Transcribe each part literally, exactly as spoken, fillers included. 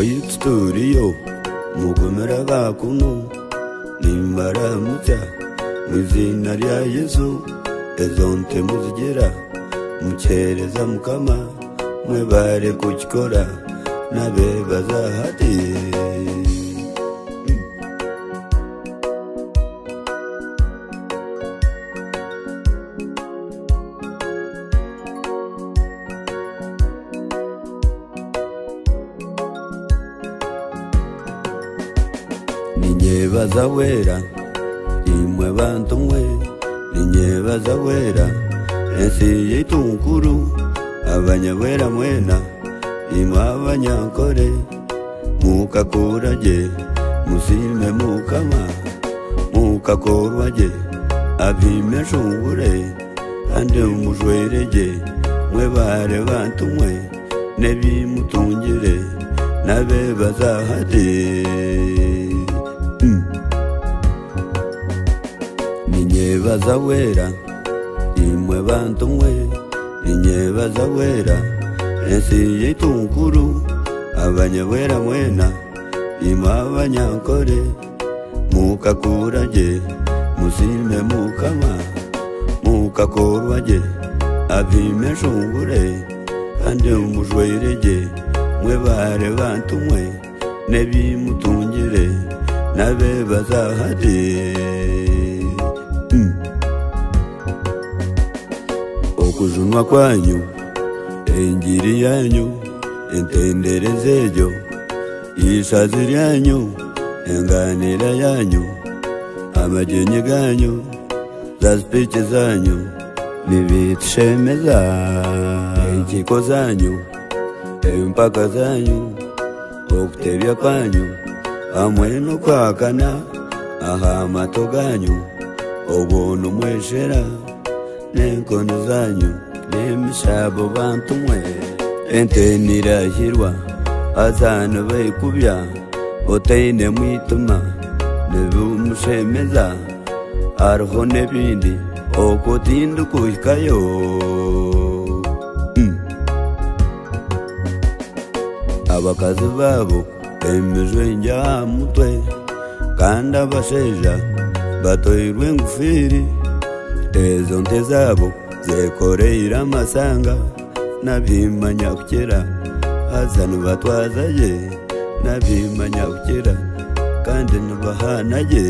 oyituriyo mugomera gakuno nimbaramutsa mu izina rya Yesu ezonte muzigera mukereza mukama mwebare kukikora nabe bazahati ninyebaza wera imwe bantu mwe ninyebaza wera ensi yitunkuru abanyawera mwena imwe abanyankore mukakurage musime mukama mukakorwaje abime shungure kandi umujwerege mwebare bantu mwe nebimutungire nabe bazahade ninyebaza wera imwe bantu mwe ninyebaza wera ensi yitunkuru abanyawera mwena imwe abanyankore mukakurage musime mukama mukakorwaje abime shungure kandi umujwerege mwebare bantu mwe nebimutungire nabe bazahade okujunwa kwanyu engiri yanyu entenderezejo ishazi ryanyu enganira yanyu amajenye ganyu za speech zanyu nibitshemeza enkiko zanyu empaka zanyu okutebya kwanyu hamwe no kwakana aha amato ganyu obuntu mweshera n'enkono zanyu n'emishabo bantu mwe ente nirahirwa azana bayikubya otaine mwituma nebumushemeza hariho n'ebindi okutinda kuhikayo abakazi babo emijwenje aha mutwe kandi abashaija batoirwe engufiri ezo nte zabo zekoreire amasanga nabimanya kukira haza nibatwazaye nabimanya kukira kandi nibahanaye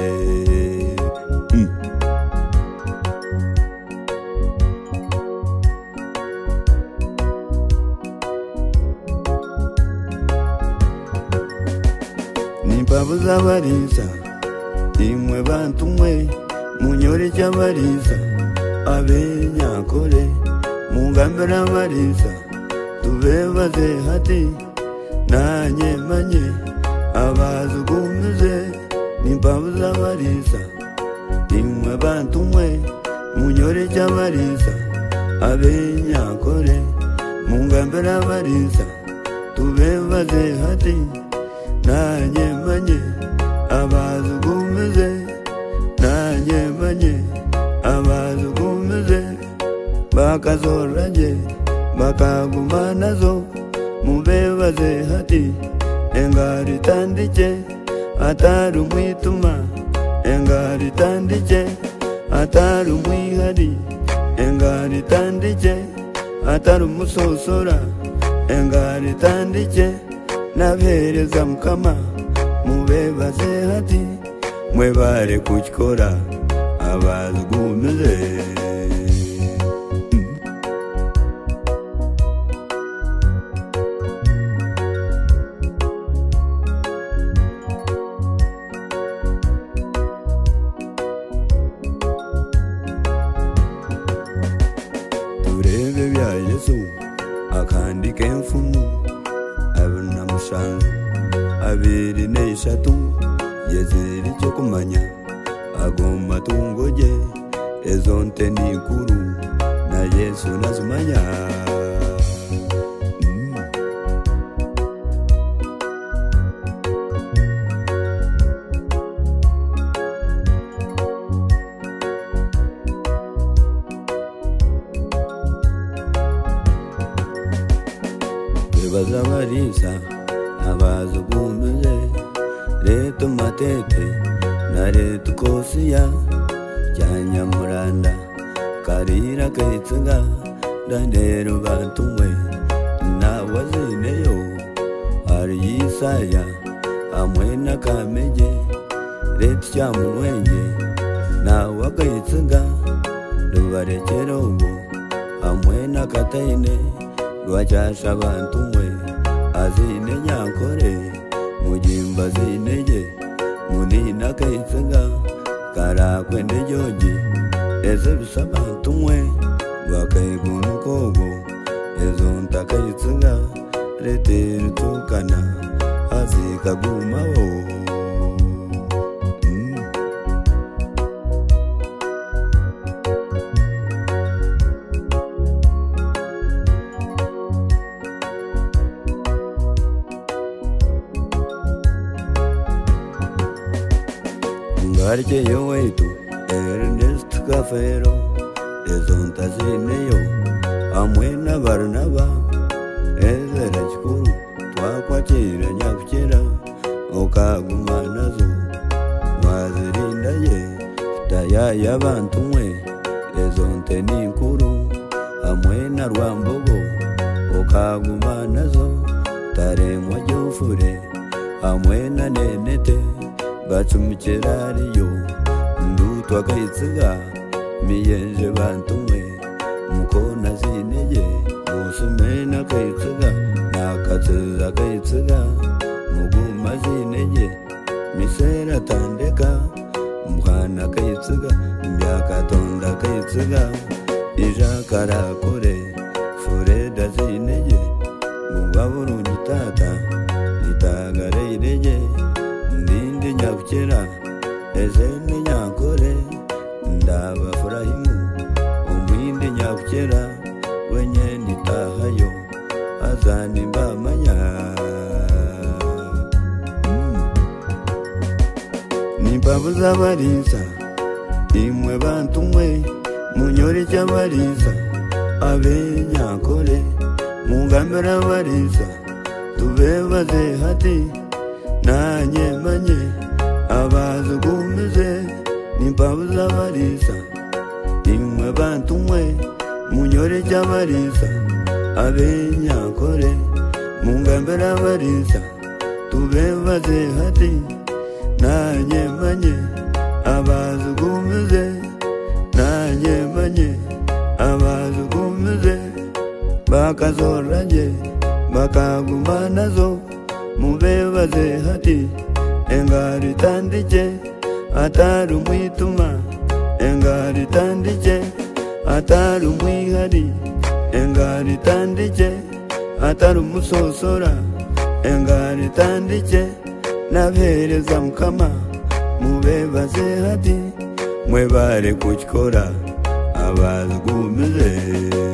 nimpabuza abariza imwe bantu mwe munyore cy'abariza abenyankore mungambira abariza tubebaze hati nanye manye abazugumize nimpabuza abariza imwe bantu mwe munyore cy'abariza abenyankore mungambira abariza tubebaze hati nanye manye abazugumize nanye manye abazugumize bakazoranye bakaguma nazo mubebaze hati engari tandike atari umwituma engari tandike atari umwihari engari tandike atari umusosora engari tandike nabereza mukama mubebaze hati mwebare kukikora abazugumize turebe bya Yesu akandi k'emfumu abiri na mushanju abiri n'eshatu yezeri cyo kumanya agomba tungoje ezo nte nikuru na Yesu nazimanya bazabarisa abazugumize Reto matete na reto kosiya Cyanyamuranda karira kaitsinga Dandero bantumwe na wazineyo Ari yisaya amwe na kameje Reto cyamunwenge na wakaitsinga Rubarekero ubu amwe na kataine Rwacyasha bantumwe azine nyankore Mujimba zinege munina kaitsinga Karakwe ndejoji eze bisabantumwe Rwakaigunu kogo ezo ntakaitsinga Rete rutukana azikagumaho Ngarje yowetu Ernest Kafero ezo ntazineyo amwe na Barnaba ezera chikuru twakwakira nyakukera okaguma nazo wazirinda ye taya y'abantu mwe ezo nte ni nkuru amwe na Rwambogo okaguma nazo taremwa jofure amwe na Nenete bacumikirariyo ndutwa kaitsinga miyenje bantumwe mukona zinege musumena kaitsinga nakateza kaitsinga muguma zinege misera tandeka mwana kaitsinga mbyakatonda kaitsinga ija karakore fureda zinege mubaburundi tata itagare irege Ndindi nyakukera ezene nyakore ndabafurahimu umwindi nyakukera wenye nitahayo azani mbamanya mm. Nimbabuza barisa imwe bantumwe munyore cy'abarisa abe nyakore mungambira barisa tubebaze hati Nanye manye abazugumize Nimbabuza barisa imwe bantumwe munyore cy'abarisa abe nyakore mungambira barisa tubebaze hati Nanye manye abazugumize Nanye manye abazugumize Bakazoranye bakaguma nazo Mubebaze hati engari tandike Ataru mwituma engari tandike Ataru mwihari engari tandike Ataru musosora engari tandike Nabereza mukama mubebaze hati Mwebare kuchikora abazugumize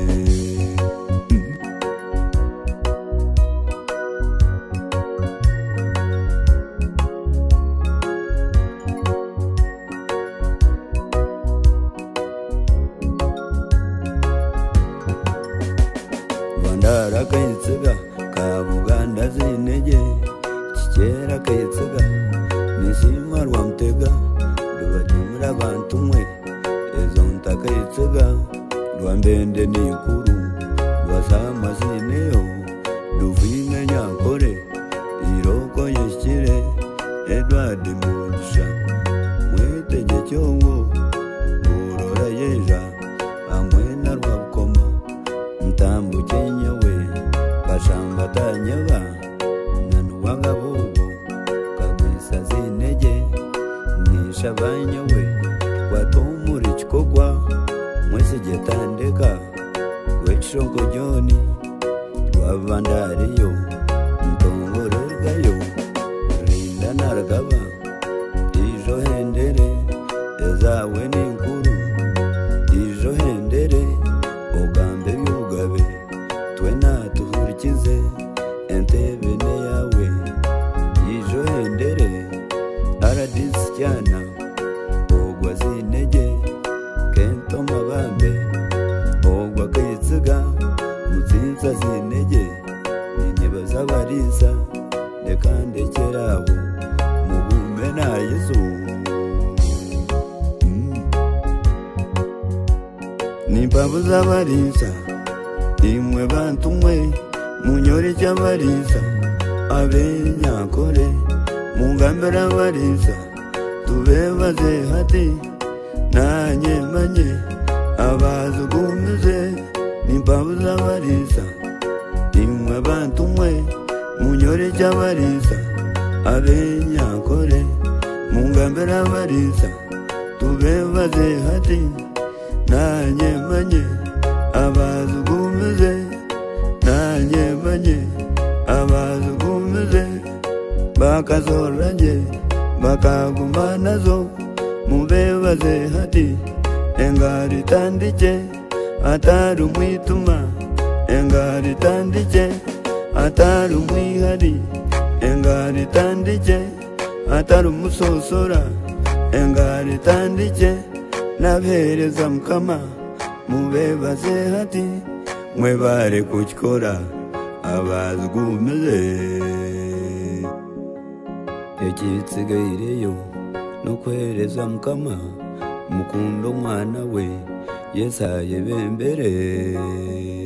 Ndara kaitsinga kabuganda zinege Chikera kaitsinga nisima Rwamtega Rubajumira bantumwe ezo ntakaitsinga Rwambende nikuru Rwasama zineyo Ruvine nyakore Iroko yeshire Edward Mugisha Mwetege cyongo Urora yeja amwe na Rwabukoma Mtambu chenyewe Kashamba tanyaba Nanuwaga bobo Kabisa zinege Nisha banyewe Kwa tomuri chikogwa Mwese jetandeka Wechonko joni Rwavandariyo Mtongorergayo Rinda nargaba Ijo hendere Ezawe ni nkuru Ijo hendere Ogambe byugabe Twena tuhurikize Entebene yawe Ijo hendere Aradisi cyana Ogwa zinege Kento mabambe Ogwa kaitsinga Mutsinza zinege Ninyeba zabarisa nimpavu z'abarisa imwe bantu mwe munyore cy'abarisa abenyakore mungambira abarisa tubebaze hati nanye manye abazugumize nimpavu z'abarisa imwe bantu mwe munyore cy'abarisa abenyakore mungambira abarisa tubebaze hati nanye manye abazugumize nanye manye abazugumize bakazoranye bakaguma nazo mubebaze hati engari tandike atari umwituma engari tandike atari umwihari engari tandike atari umusosora engari tandike nabereza mukama mubebaze hati mwebare kukikora abazugumize ekitsigaireyo nokwereza mukama mukunda omwana we yesu ayebembere.